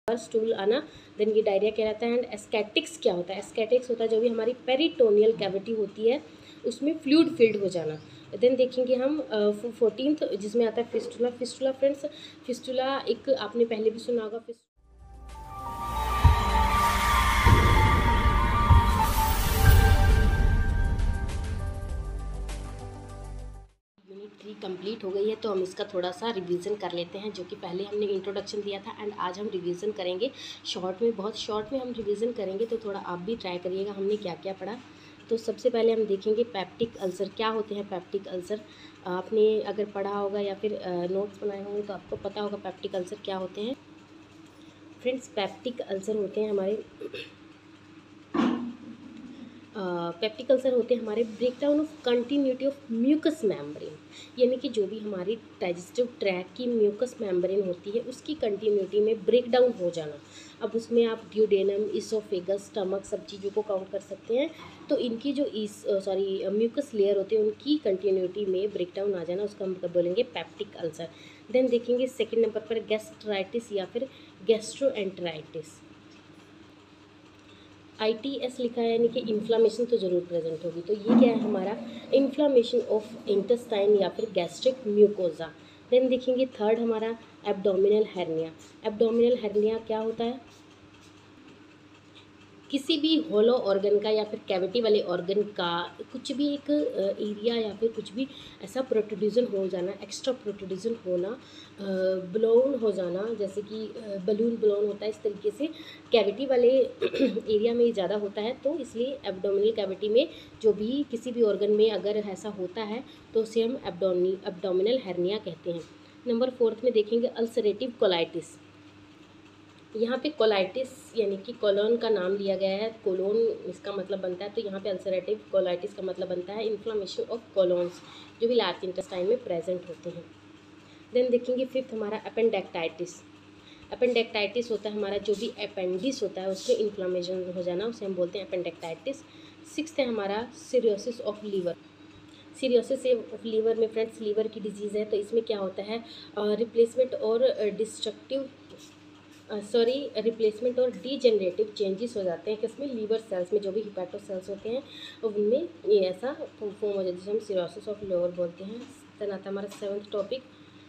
Stool आना, then ये diarrhoea कहलाता है। एंड एस्केटिक्स क्या होता है? एस्केटिक्स होता है जो भी हमारी पेरिटोनियल कैविटी होती है उसमें फ्लूइड फिल्ड हो जाना। देन देखेंगे हम 14th जिसमें आता है फिस्टुला। फिस्टुला फ्रेंड्स, फिस्टुला एक आपने पहले भी सुना होगा। यूनिट 3 कंप्लीट हो गई है, तो हम इसका थोड़ा सा रिवीजन कर लेते हैं, जो कि पहले हमने इंट्रोडक्शन दिया था एंड आज हम रिवीजन करेंगे शॉर्ट में, बहुत शॉर्ट में हम रिवीजन करेंगे, तो थोड़ा आप भी ट्राई करिएगा हमने क्या क्या पढ़ा। तो सबसे पहले हम देखेंगे पैप्टिक अल्सर क्या होते हैं। पैप्टिक अल्सर आपने अगर पढ़ा होगा या फिर नोट्स बनाए होंगे तो आपको पता होगा पैप्टिक अल्सर क्या होते हैं। फ्रेंड्स, पैप्टिक अल्सर होते हैं हमारे पेप्टिक अल्सर होते हैं हमारे breakdown of continuity of mucous membrane, यानी कि जो भी हमारी डाइजेस्टिव ट्रैक की म्यूकस मेम्ब्रेन होती है उसकी कंटिन्यूटी में ब्रेकडाउन हो जाना। अब उसमें आप ड्यूडेनम, इसोफेगस, स्टमक सब चीज़ों को काउंट कर सकते हैं। तो इनकी जो म्यूकस लेयर होती है उनकी कंटिन्यूटी में ब्रेकडाउन आ जाना, उसको हम बोलेंगे पैप्टिक अल्सर। देन देखेंगे सेकेंड नंबर पर गैस्ट्राइटिस या फिर गैस्ट्रोएंटेराइटिस। ITS लिखा है यानी कि इन्फ्लामेशन तो ज़रूर प्रेजेंट होगी। तो ये क्या है हमारा? इन्फ्लामेशन ऑफ इंटेस्टाइन या फिर गैस्ट्रिक म्यूकोजा। देन देखेंगे थर्ड हमारा एब्डोमिनल हेर्निया। एब्डोमिनल हेर्निया क्या होता है? किसी भी होलो ऑर्गन का या फिर कैविटी वाले ऑर्गन का कुछ भी एक एरिया या फिर कुछ भी ऐसा प्रोट्रूजन हो जाना, एक्स्ट्रा प्रोट्रूजन होना, ब्लोन हो जाना, जैसे कि बलून ब्लोन होता है, इस तरीके से कैविटी वाले एरिया में ज़्यादा होता है। तो इसलिए एब्डोमिनल कैविटी में जो भी किसी भी ऑर्गन में अगर ऐसा होता है तो उसे हम एब्डोमिनल हेर्निया कहते हैं। नंबर 4 में देखेंगे अल्सरेटिव कोलाइटिस। यहाँ पे कोलाइटिस यानी कि कोलोन का नाम लिया गया है, कोलोन इसका मतलब बनता है, तो यहाँ पे अल्सरेटिव कोलाइटिस का मतलब बनता है इन्फ्लामेशन ऑफ कोलोन्स जो भी लार्ज इंटेस्टाइन में प्रेजेंट होते हैं। देन देखेंगे फिफ्थ हमारा अपेंडेक्टाइटिस। अपेंडेक्टाइटिस होता है हमारा जो भी अपेंडिस होता है उसमें इन्फ्लामेशन हो जाना, उसे हम बोलते हैं अपेंडेक्टाइटिस। सिक्स्थ है हमारा cirrhosis of liver. Cirrhosis of liver में फ्रेंड्स लीवर की डिजीज़ है, तो इसमें क्या होता है रिप्लेसमेंट और रिप्लेसमेंट और डीजेनरेटिव चेंजेस हो जाते हैं किसमें? लीवर सेल्स में, जो भी हिपैटो सेल्स होते हैं उनमें ये ऐसा फॉर्म हो जाता है जिसे हम सीरोसिस ऑफ लीवर बोलते हैं। देन आता है हमारा 7th टॉपिक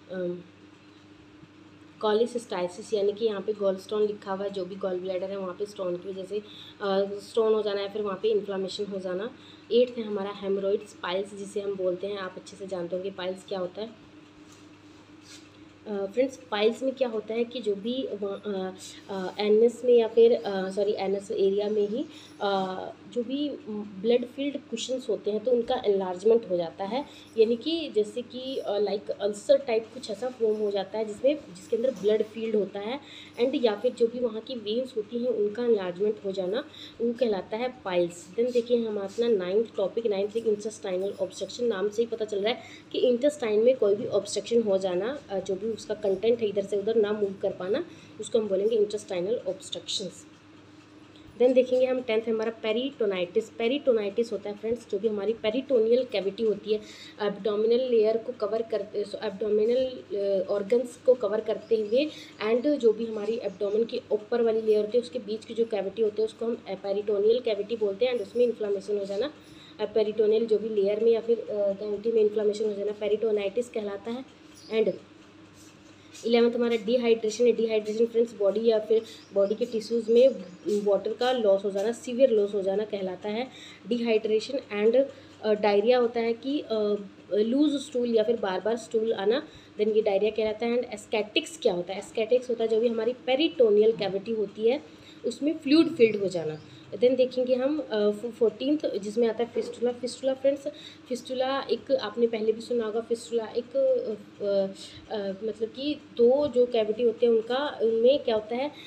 कॉलिसिस्टाइसिस, यानी कि यहाँ पे गॉल स्टोन लिखा हुआ है, जो भी गॉल ब्लैडर है वहाँ पे स्टोन की वजह से स्टोन हो जाना है, फिर वहाँ पे इन्फ्लामेशन हो जाना। 8th है हमारा हेमरोइड्स, पाइल्स जिसे हम बोलते हैं, आप अच्छे से जानते होंगे पाइल्स क्या होता है। फ्रेंड्स, पाइल्स में क्या होता है कि जो भी एनएस में या फिर एनएस एरिया में ही जो भी ब्लड फील्ड कुशंस होते हैं तो उनका एनलार्जमेंट हो जाता है, यानी कि जैसे कि लाइक अल्सर टाइप कुछ ऐसा फॉर्म हो जाता है जिसके अंदर ब्लड फील्ड होता है एंड या फिर जो भी वहाँ की वेन्स होती हैं उनका एनलार्जमेंट हो जाना, वो कहलाता है पाइल्स। देन देखिए हम अपना 9th topic, 9th intestinal obstruction. नाम से ही पता चल रहा है कि इंटेस्टाइन में कोई भी ऑब्स्ट्रक्शन हो जाना, जो भी उसका कंटेंट है इधर से उधर ना मूव कर पाना, उसको हम बोलेंगे इंटेस्टाइनल ऑब्स्ट्रक्शंस। देन देखेंगे हम 10th हमारा पेरिटोनाइटिस। पेरिटोनाइटिस होता है फ्रेंड्स जो भी हमारी पेरिटोनियल कैविटी होती है, एब्डोमिनल लेयर को कवर करते, एब्डोमिनल ऑर्गन्स को कवर करते हुए एंड जो भी हमारी एब्डोमिन की ऊपर वाली लेयर होती है उसके बीच की जो कैविटी होती है उसको हम पेरिटोनियल कैविटी बोलते हैं एंड उसमें इन्फ्लामेशन हो जाना, पेरिटोनियल जो भी लेयर में या फिर कैविटी में इन्फ्लामेशन हो जाना पेरिटोनाइटिस कहलाता है। एंड 11th हमारा डिहाइड्रेशन है। डिहाइड्रेशन फ्रेंड्स बॉडी या फिर बॉडी के टिश्यूज़ में वाटर का लॉस हो जाना, सीवियर लॉस हो जाना कहलाता है डिहाइड्रेशन। एंड डायरिया होता है कि लूज स्टूल या फिर बार बार स्टूल आना, देन ये डायरिया कहलाता है। एंड एस्केटिक्स क्या होता है? एस्केटिक्स होता है जो भी हमारी पेरिटोनियल कैविटी होती है उसमें फ्लूइड फिल्ड हो जाना। देन देखेंगे हम 14th जिसमें आता है फिस्टुला। फिस्टुला फ्रेंड्स, फिस्टुला एक आपने पहले भी सुना होगा। फिस्टुला एक मतलब कि दो जो कैविटी होते हैं उनमें क्या होता है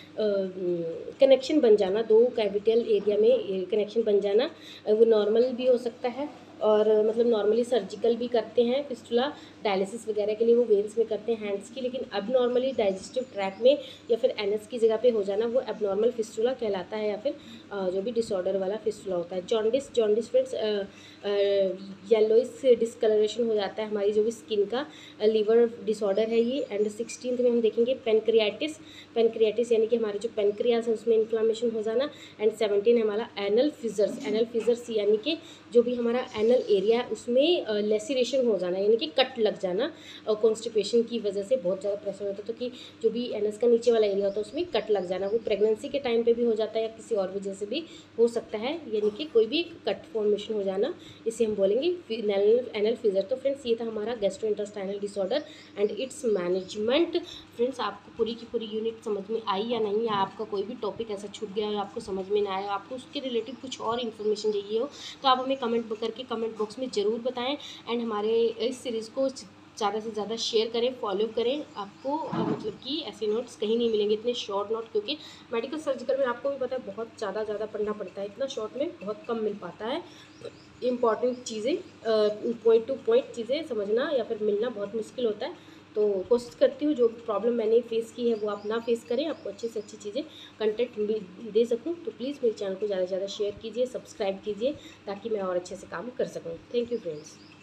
कनेक्शन बन जाना, दो कैविटल एरिया में कनेक्शन बन जाना, वो नॉर्मल भी हो सकता है और मतलब नॉर्मली सर्जिकल भी करते हैं फिस्टुला, डायलिसिस वगैरह के लिए वो वेन्स में करते हैं हैंड्स की, लेकिन अब नॉर्मली डाइजेस्टिव ट्रैक में या फिर एनएस की जगह पे हो जाना वो एबनॉर्मल फिस्टुला कहलाता है, या फिर जो भी डिसऑर्डर वाला फिस्टुला होता है। जॉन्डिस फ्रेंड्स येलोइस डिस्कलरेशन हो जाता है हमारी जो भी स्किन का, लीवर डिसऑर्डर है ये। एंड 16th में हम देखेंगे पेनक्रियाटिस यानी कि हमारे जो पेनक्रियास है उसमें इन्फ्लामेशन हो जाना। एंड 17 है हमारा एनल फिजर्स यानी कि जो भी हमारा एनल एरिया है उसमें लेसिरेशन हो जाना यानी कि कट लग जाना, कॉन्स्टिपेशन की वजह से बहुत ज़्यादा प्रेशर होता है तो कि जो भी एनस का नीचे वाला एरिया होता है उसमें कट लग जाना, वो प्रेगनेंसी के टाइम पे भी हो जाता है या किसी और वजह से भी हो सकता है, यानी कि कोई भी कट फॉर्मेशन हो जाना, इसे हम बोलेंगे एनल फिजर। तो फ्रेंड्स ये था हमारा gastrointestinal disorder and its management. Friends आपको पूरी की पूरी यूनिट समझ में आई या नहीं, या आपका कोई भी टॉपिक ऐसा छूट गया हो आपको समझ में ना आया, आपको उसके रिलेटेड कुछ और इन्फॉर्मेशन चाहिए हो तो आप हमें कमेंट करके कमेंट बॉक्स में ज़रूर बताएं। एंड हमारे इस सीरीज़ को ज़्यादा से ज़्यादा शेयर करें, फॉलो करें। आपको मतलब कि ऐसे नोट्स कहीं नहीं मिलेंगे, इतने शॉर्ट नोट, क्योंकि मेडिकल सर्जिकल में आपको भी पता है बहुत ज़्यादा पढ़ना पड़ता है, इतना शॉर्ट में बहुत कम मिल पाता है। इम्पॉर्टेंट चीज़ें पॉइंट टू पॉइंट चीज़ें समझना या फिर मिलना बहुत मुश्किल होता है। तो कोशिश करती हूँ जो प्रॉब्लम मैंने फेस की है वो आप ना फेस करें, आपको अच्छी से अच्छी चीज़ें कंटेंट दे सकूँ। तो प्लीज़ मेरे चैनल को ज़्यादा से ज़्यादा शेयर कीजिए, सब्सक्राइब कीजिए ताकि मैं और अच्छे से काम कर सकूँ। Thank you friends.